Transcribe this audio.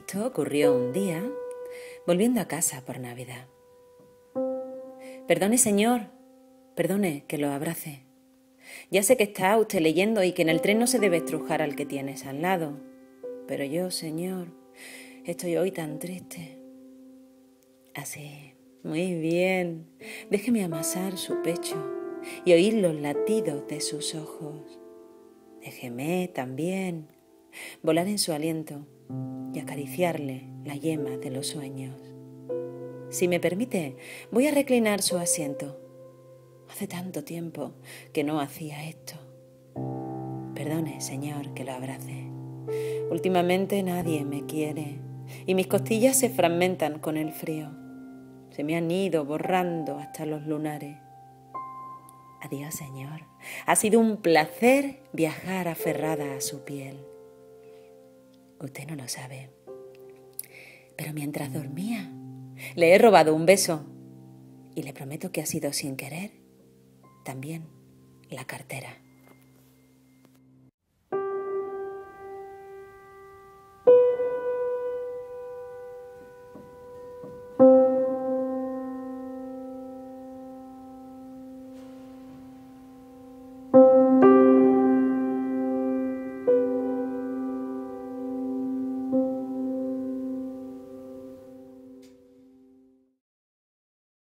Esto ocurrió un día, volviendo a casa por Navidad. Perdone, señor, perdone que lo abrace. Ya sé que está usted leyendo y que en el tren no se debe estrujar al que tienes al lado. Pero yo, señor, estoy hoy tan triste. Así, muy bien. Déjeme amasar su pecho y oír los latidos de sus ojos. Déjeme también volar en su aliento y acariciarle la yema de los sueños. Si me permite, voy a reclinar su asiento. Hace tanto tiempo que no hacía esto. Perdone, señor, que lo abrace. Últimamente nadie me quiere y mis costillas se fragmentan con el frío. Se me han ido borrando hasta los lunares. Adiós, señor. Ha sido un placer viajar aferrada a su piel. Usted no lo sabe, pero mientras dormía, le he robado un beso y le prometo que ha sido sin querer también la cartera.